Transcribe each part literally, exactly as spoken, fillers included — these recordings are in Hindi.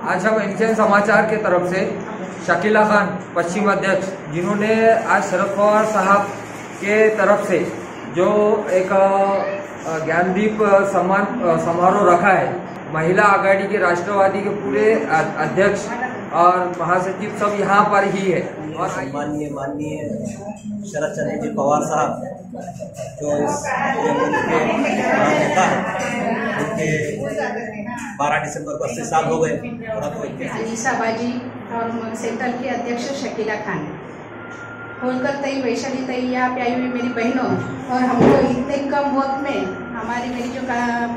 आज हम एनकेएन समाचार के तरफ से शकीला खान पश्चिम अध्यक्ष, जिन्होंने आज शरद पवार साहब के तरफ से जो एक ज्ञानदीप सम्मान समारोह रखा है, महिला आघाड़ी के राष्ट्रवादी के पूरे अध्यक्ष और महासचिव सब यहाँ पर ही है। और माननीय माननीय शरद चंद्र जी पवार साहब जो इस के नेता है, उनके बारह दिसंबर को अस्सी साल हो गए। अनीसा बाजी और सेंट्रल के अध्यक्ष शकीला खान, होलकर तई, वैशाली तई, यहाँ पे आई हुई मेरी बहनों और हम लोग इतने कम वक्त में, हमारी मेरी जो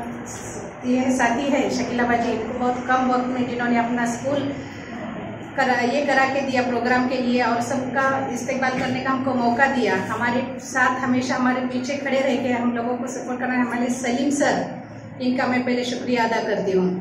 ये साथी है शकीला बाजी, बहुत कम वक्त में जिन्होंने अपना स्कूल करा ये करा के दिया प्रोग्राम के लिए और सबका इस्तेमाल करने का हमको मौका दिया। हमारे साथ हमेशा हमारे पीछे खड़े रह के हम लोगों को सपोर्ट करना है हमारे सलीम सर, इनका मैं पहले शुक्रिया अदा करती हूँ।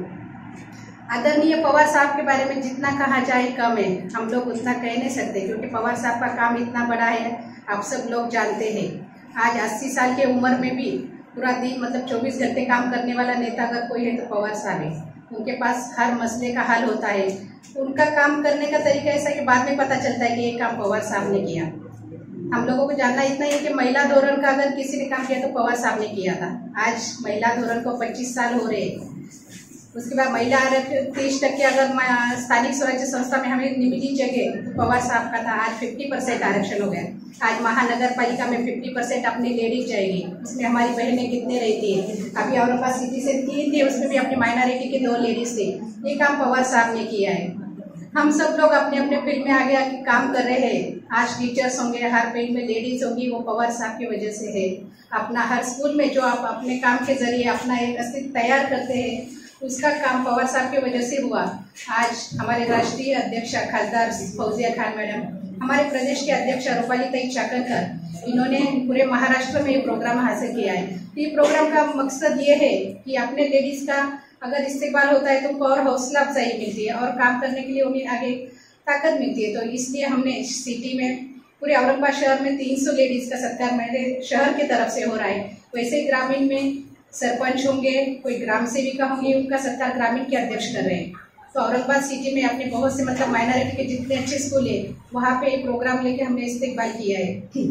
आदरणीय पवार साहब के बारे में जितना कहा जाए कम है, हम लोग उतना कह नहीं सकते, क्योंकि पवार साहब का काम इतना बड़ा है, आप सब लोग जानते हैं। आज अस्सी साल की उम्र में भी पूरा दिन मतलब चौबीस घंटे काम करने वाला नेता अगर कोई है तो पवार साहब है। उनके पास हर मसले का हल होता है। उनका काम करने का तरीका ऐसा कि बाद में पता चलता है कि ये काम पवार साहब ने किया। हम लोगों को जानना इतना ही है कि महिला धोरण का अगर किसी ने काम किया तो पवार साहब ने किया था। आज महिला धोरण को पच्चीस साल हो रहे हैं। उसके बाद महिला आरक्षण तीस टक्के अगर स्थानिक स्वराज्य संस्था में हमें मिली जगह तो पवार साहब का था। आज फिफ्टी परसेंट आरक्षण हो गया। आज महानगर पालिका में फिफ्टी परसेंट अपनी लेडीज जाएगी। उसमें हमारी बहनें कितने रहती है। अभी औरंगाबाद सिटी से तीन थे, उसमें भी अपनी माइनॉरिटी के दो लेडीज थे। ये काम पवार साहब ने किया है। हम सब लोग अपने अपने फील्ड में आगे आके काम कर रहे हैं। आज टीचर्स होंगे, हर फील्ड में लेडीज होंगी, वो पवार साहब की वजह से है। अपना हर स्कूल में जो आप अपने काम के जरिए अपना एक अस्तित्व तैयार करते हैं, उसका काम पवार साहब की वजह से हुआ। आज हमारे राष्ट्रीय अध्यक्ष खासदार फौजिया खान मैडम, हमारे प्रदेश के अध्यक्ष रूपाली ताई चाकणकर, इन्होंने पूरे महाराष्ट्र में ये प्रोग्राम हासिल किया है। ये प्रोग्राम का मकसद ये है कि अपने लेडीज का अगर इस्तेमाल होता है तो उनको और हौसला अफजाई मिलती है और काम करने के लिए उन्हें आगे ताकत मिलती है। तो इसलिए हमने सिटी में पूरे औरंगाबाद शहर में तीन सौ लेडीज का सत्कार मेरे शहर की तरफ से हो रहा है। वैसे ग्रामीण में सरपंच होंगे, कोई ग्राम सेविका होंगे, उनका सत्कार ग्रामीण के अध्यक्ष कर रहे हैं। तो औरंगाबाद सिटी में अपने बहुत से मतलब माइनॉरिटी के जितने अच्छे स्कूल है, वहाँ पे प्रोग्राम लेके हमने इस्तेमाल किया है।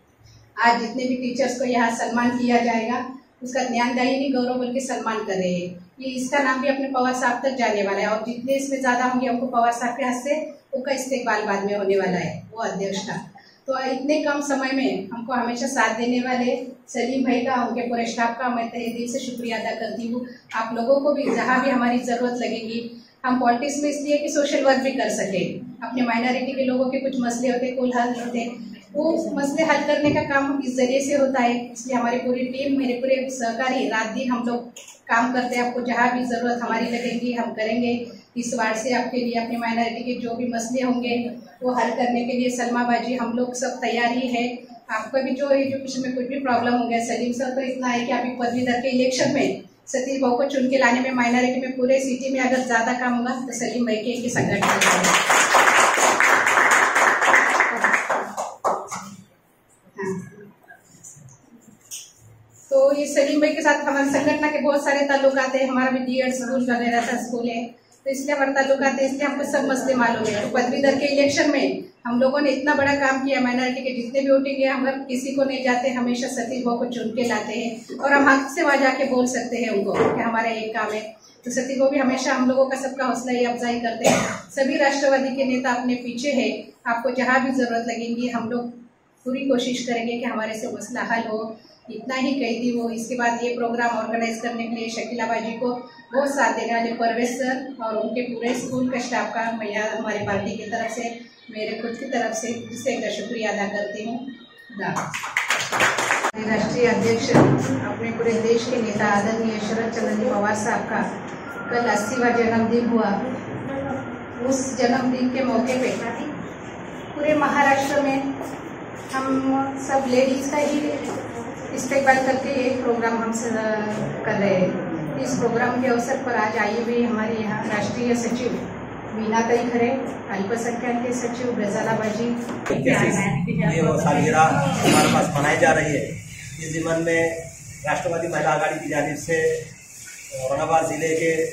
आज जितने भी टीचर्स को यहाँ सम्मान किया जाएगा, उसका ज्ञानदायी नहीं गौरव बल्कि सम्मान कर रहे हैं। ये इसका नाम भी अपने पवार साहब तक जाने वाला है और जितने इसमें ज्यादा होंगे हमको पवार साहब के हाथ से उनका इस्तेमाल बाद में होने वाला है, वो अध्यक्ष का। तो इतने कम समय में हमको हमेशा साथ देने वाले सलीम भाई का, उनके पूरे स्टाफ का मैं तहे दिल से शुक्रिया अदा करती हूँ। आप लोगों को भी जहाँ भी हमारी जरूरत लगेगी, हम पॉलिटिक्स में इसलिए कि सोशल वर्क भी कर सके। अपने माइनॉरिटी के लोगों के कुछ मसले होते, कुल हल होते, वो मसले हल करने का काम इस जरिए से होता है। इसलिए हमारी पूरी टीम, मेरे पूरे सहकारी, रात दिन हम लोग काम करते हैं। आपको जहाँ भी जरूरत हमारी लगेगी हम करेंगे। इस वार्ड से आपके लिए अपने माइनॉरिटी के जो भी मसले होंगे वो हल करने के लिए सलमा बाजी हम लोग सब तैयार ही है। आपका भी जो एजुकेशन में कुछ भी प्रॉब्लम हो गया, सलीम सर तो इतना है कि अभी पदवीधर के इलेक्शन में सतीश भाव को चुन के लाने में माइनॉरिटी में पूरे सिटी में अगर ज्यादा काम होगा तो सलीम भाई के संगठन। तो ये सलीम भाई के साथ हमारे संगठन के बहुत सारे ताल्लुकात है। हमारा भी डीएड स्कूल वगैरह का स्कूल है, तो इसलिए हमारे ताल्लुकात है, इसलिए हमको सब मसले मालूम है। तो पदवीधर के इलेक्शन में हम लोगों ने इतना बड़ा काम किया। माइनॉरिटी के जितने भी वोटिंग है, हम अगर किसी को नहीं जाते हमेशा सतीश भाव को चुन के लाते हैं और हम हक से वहाँ जाके बोल सकते हैं उनको कि हमारा एक काम है। तो सतीश भाव भी हमेशा हम लोगों का सबका हौसला ये अफजाई करते हैं। सभी राष्ट्रवादी के नेता अपने पीछे है। आपको जहाँ भी जरूरत लगेगी हम लोग पूरी कोशिश करेंगे कि हमारे से मसला हल हो। इतना ही कह दी वो। इसके बाद ये प्रोग्राम ऑर्गेनाइज करने के लिए शकीला बाजी को बहुत साथ देने वाले परवेश सर और उनके पूरे स्कूल के स्टाफ का मैं हमारे पार्टी की तरफ से, मेरे खुद की तरफ से इससे एक शुक्रिया अदा करती हूँ। राष्ट्रीय अध्यक्ष, अपने पूरे देश के नेता आदरणीय शरद चंद्र पवार साहब का कल अस्सीवां जन्मदिन हुआ। उस जन्मदिन के मौके पे पूरे महाराष्ट्र में हम सब लेडीज का ही इस्तेमाल करके एक प्रोग्राम हम कर रहे हैं। इस प्रोग्राम के अवसर पर आज आई हुई हमारे यहाँ राष्ट्रीय सचिव मीना ताई खरे, अल्पसंख्यक के सचिव ब्रजाला बाजी, ये सालगिरह हमारे पास मनाई जा रही है। इस दिमन में राष्ट्रवादी महिला आघाड़ी की जानिब से औरंगाबाद जिले के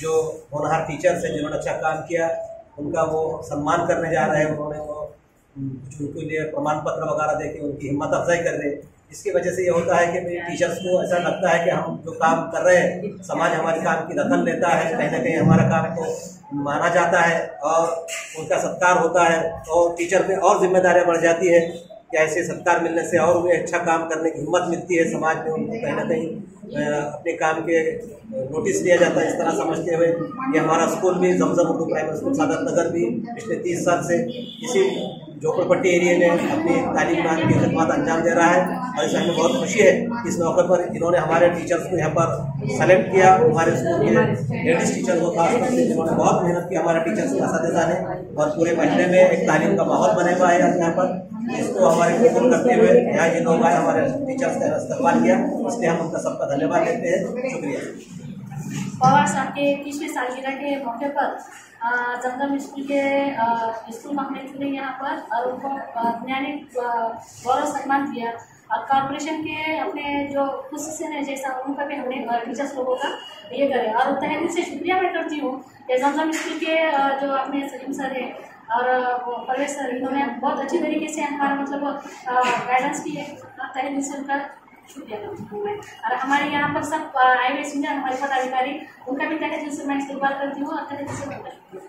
जो होनहार टीचर्स हैं जिन्होंने अच्छा काम किया उनका वो सम्मान करने जा रहे हैं। उन्होंने वो कुछ उनके लिए प्रमाण पत्र वगैरह दे के उनकी हिम्मत अफजाई कर रहे हैं। इसकी वजह से ये होता है कि टीचर्स को ऐसा लगता है कि हम जो काम कर रहे हैं समाज हमारे काम की दखल लेता है, कहीं ना कहीं हमारा काम को माना जाता है और उनका सत्कार होता है, तो टीचर पे और जिम्मेदारियां बढ़ जाती है कि ऐसे सत्कार मिलने से और भी अच्छा काम करने की हिम्मत मिलती है। समाज में उनको कहीं ना कहीं अपने काम के नोटिस दिया जाता है। इस तरह समझते हुए कि हमारा स्कूल भी जमजम उर्दू प्राइमरी स्कूल सादत नगर भी पिछले तीस साल से इसी झोपड़पट्टी एरिया में अपनी तालीमात की खिदमत अंजाम दे रहा है और इस हमें बहुत खुशी है। इस मौके पर इन्होंने हमारे टीचर्स को यहाँ पर सेलेक्ट किया, हमारे स्कूल के लेडीज टीचर को खासतौर से जिन्होंने बहुत मेहनत की हमारे टीचर्स का साथ है और पूरे महीने में एक तालीम का माहौल बने हुआ है यहाँ पर। इसको हमारे कबूल करते हुए यहाँ ये लोग आए, हमारे टीचर्स का इस्तेमाल किया, इसलिए हम उनका सबका धन्यवाद देते हैं। शुक्रिया। पवार साहब के तीसवें सालगिरह के मौके पर जमजम स्कूल के स्कूल हमने चुने यहाँ पर और उनको न्यायिक गौरव सम्मान दिया और कॉर्पोरेशन के अपने जो खुश से हैं जैसा उनका भी हमने टीचर्स लोगों का ये करे और तहे दिल से शुक्रिया मैं करती हूँ कि जमजम स्कूल के जो अपने सलीम सर है और परवेज सर, इन्होंने बहुत अच्छी तरीके से हमारा मतलब गाइडेंस किए, तहे दिल से उनका शुक्रिया करती हूँ मैं। और हमारे यहाँ पर सब आए हुए सीनियर हमारे पदाधिकारी उनका भी तहे दिल से मैं इस्तेमाल करती हूँ और तहे दिल से उनका शुक्रिया।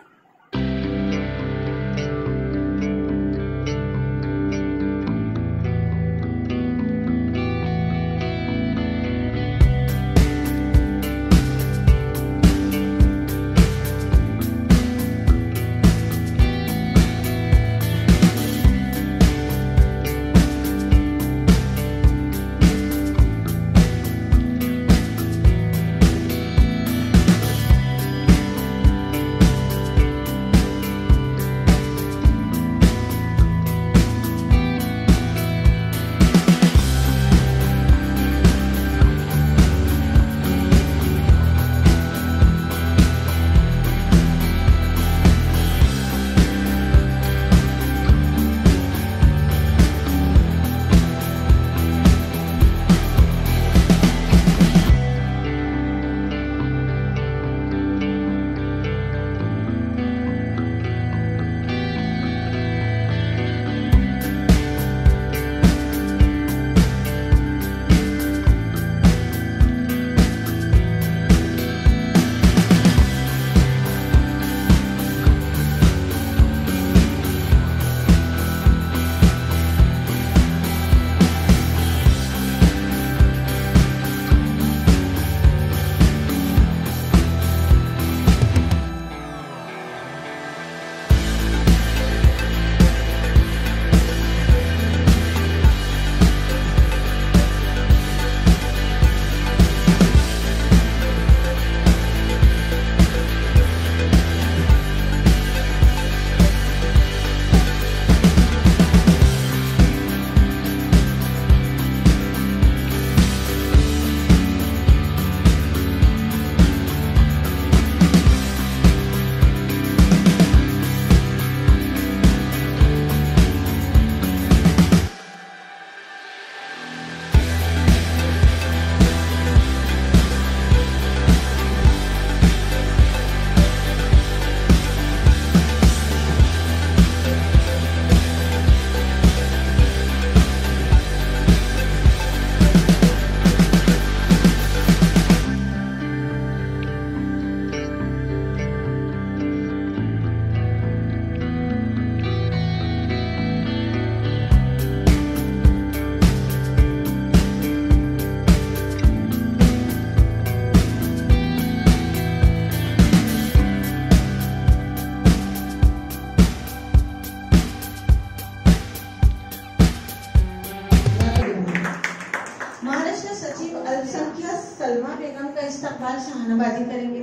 सलमा बेगम का इस्तकबाल शाहनाबाजी करेंगे।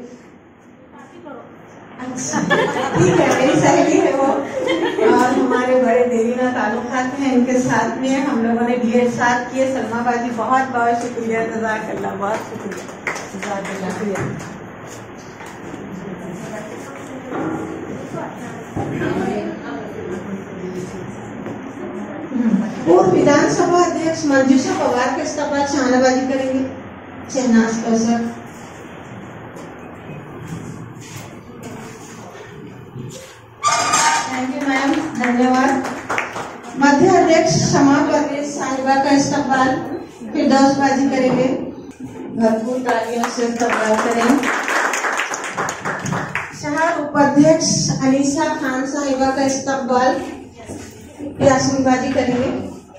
अच्छा ठीक है, मेरी सहेली है वो और हमारे बड़े देरीना ताल्लुकात हैं इनके साथ में। हम लोगों ने बी एड साथ किए। सलमा बाजी बहुत बहुत शुक्रिया, जज़ाकल्लाह, बहुत शुक्रिया, जज़ाकल्लाह। पूर्व विधानसभा अध्यक्ष मंजूषा पवार के इस्तकबाल शाहनाबाजी करेंगे। शहनाज कौसर। बाजी करेंगे। भरपूर तालियों से इस्तकबाल करें। शहर उपाध्यक्ष अनीसा खान साहिबा का इस्तकबाल यास्मीन बाजी करेंगे।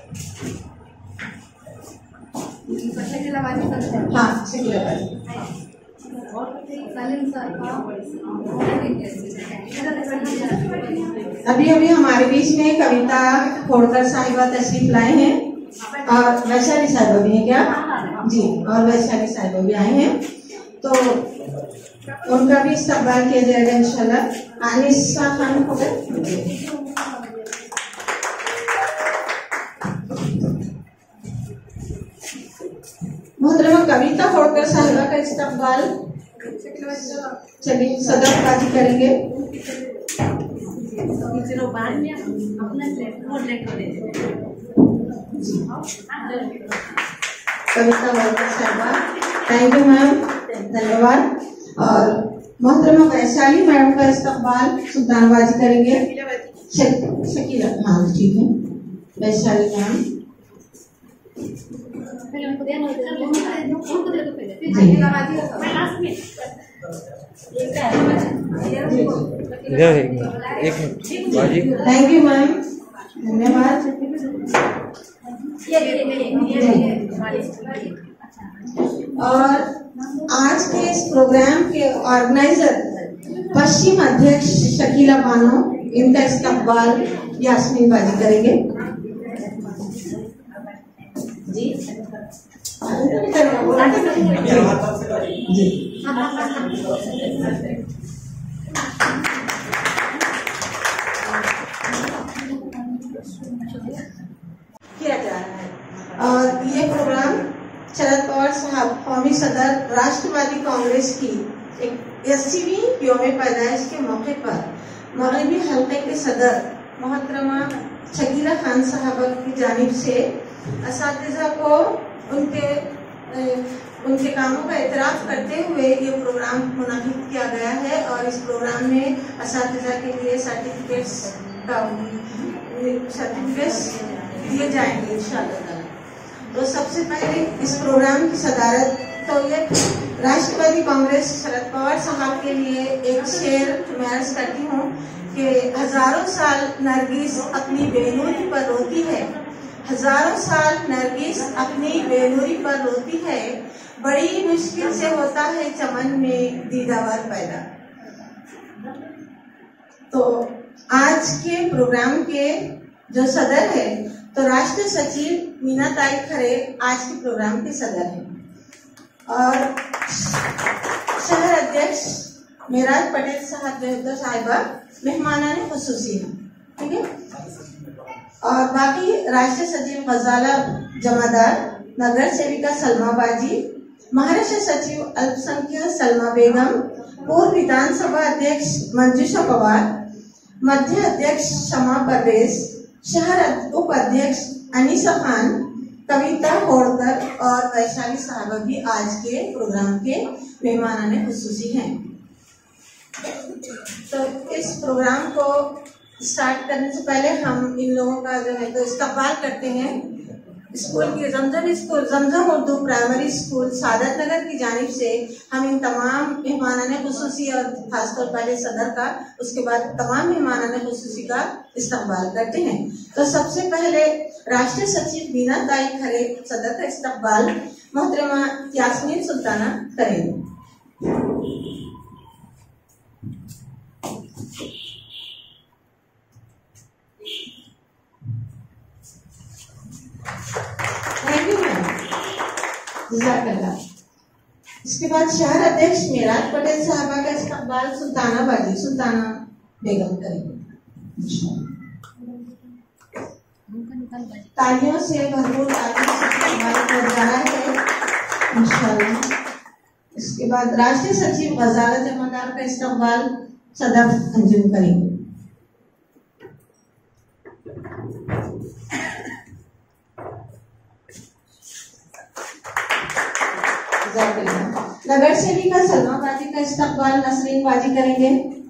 हाँ, शकीला बाजी। अभी अभी हमारे बीच में कविता खोड़कर साहिबा तशरीफ लाए हैं और वैशाली साहिबा भी हैं क्या? जी, और वैशाली साहिबा भी आए हैं, तो उनका भी इस्तकबाल किया जाएगा इंशाल्लाह। अनीसा खान हो गए। मोहतरमा कविता खोड़कर साहिबा का इस्तकबाल चलिए सदर बाजी करेंगे। कविता खोड़कर साहिबा, थैंक यू मैम, धन्यवाद। और मोहतरमा वैशाली मैडम का इस्तकबाल सुल्तानबाजी करेंगे। शकीला, हाँ ठीक है, Vaishali ma'am. Thank you ma'am, धन्यवाद। और आज के इस प्रोग्राम के ऑर्गेनाइजर पश्चिम अध्यक्ष शकीला बानो, इनका इस्तकबाल यास्मीन बाजी करेंगे। जी जी किया जा रहा है। और ये प्रोग्राम शरद पवार साहब कौमी सदर राष्ट्रवादी कांग्रेस की एक अस्सीवीं यौम पैदाइश के मौके पर मगरबी हल्के के सदर मोहतरमा शकीला खान साहबा की जानिब से असातिज़ा को उनके उनके कामों का एतराफ़ करते हुए ये प्रोग्राम मुनाकिद किया गया है। और इस प्रोग्राम में असातिज़ा के लिए सर्टिफिकेट्स का सर्टिफिकेट्स दिए जाएंगे इंशाअल्लाह। तो सबसे पहले इस प्रोग्राम की सदारत तो ये राष्ट्रवादी कांग्रेस शरद पवार साहब के लिए एक शेर मैं अर्ज करती हूँ कि हजारों साल नरगिस अपनी बेनूरी पर रोती है, हजारों साल नरगिस अपनी बेनूरी पर रोती है, बड़ी मुश्किल से होता है चमन में दीदावर पैदा। तो आज के प्रोग्राम के जो सदर है तो राष्ट्रीय सचिव मीना ताई खरे आज के प्रोग्राम के सदर हैं और शहर अध्यक्ष मेराज पटेल साहब साहिबा मेहमाना ने खुसूसी हैं, ठीक है। और बाकी राष्ट्रीय सचिव गजाला जमादार, नगर सेविका सलमा बाजी, महाराष्ट्र सचिव अल्पसंख्यक सलमा बेगम, पूर्व विधानसभा अध्यक्ष मंजूषा पवार, मध्य अध्यक्ष शमा परवेज, शहर उपाध्यक्ष अनीसा खान, कविता होड़कर और वैशाली साहबा भी आज के प्रोग्राम के मेहमानाने खुसूसी हैं। तो इस प्रोग्राम को स्टार्ट करने से पहले हम इन लोगों का जो है तो इस्तकबाल करते हैं। स्कूल की Zamzam school Zamzam Urdu primary school Saadat Nagar की जानिब से हम इन तमाम मेहमानाने खुसूसी और खासतौर पहले सदर का, उसके बाद तमाम मेहमानाने खुसूसी का इस्तकबाल करते हैं। तो सबसे पहले राष्ट्रीय सचिव मीना ताई खरे सदर का इस्तकबाल मोहतरमा यास्मीन सुल्ताना करेंगे। थैंक यू मैम, जज़ाकल्लाह। इसके बाद शहर अध्यक्ष मेराज पटेल साहबा का इस्तकबाल सुल्ताना बाजी सुल्ताना बेगम करेंगे। तालियों से भरपूर तालियों से इस्तकबाल किया जा रहा है इंशाअल्लाह। इसके बाद राष्ट्रीय सचिव गजाला जमादार का इस्तकबाल सदर अंजुम करेंगे। नगर सेविका सलमा बाजी का इस्तकबाल नसरीन बाजी करेंगे।